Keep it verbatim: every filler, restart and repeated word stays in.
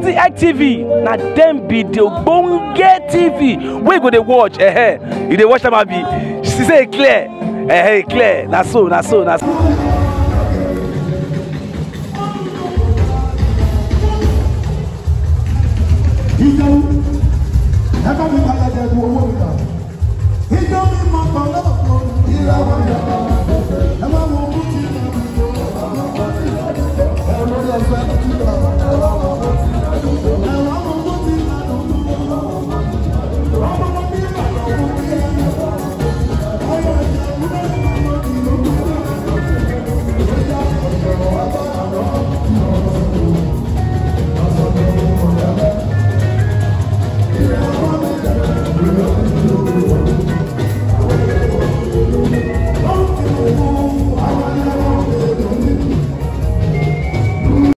City X T V. Now them be the Ogbonge T V. We go to watch. Eh, eh. You dey watch them abi. She say clear. Eh, eh, clear. Na so, na so, na so. He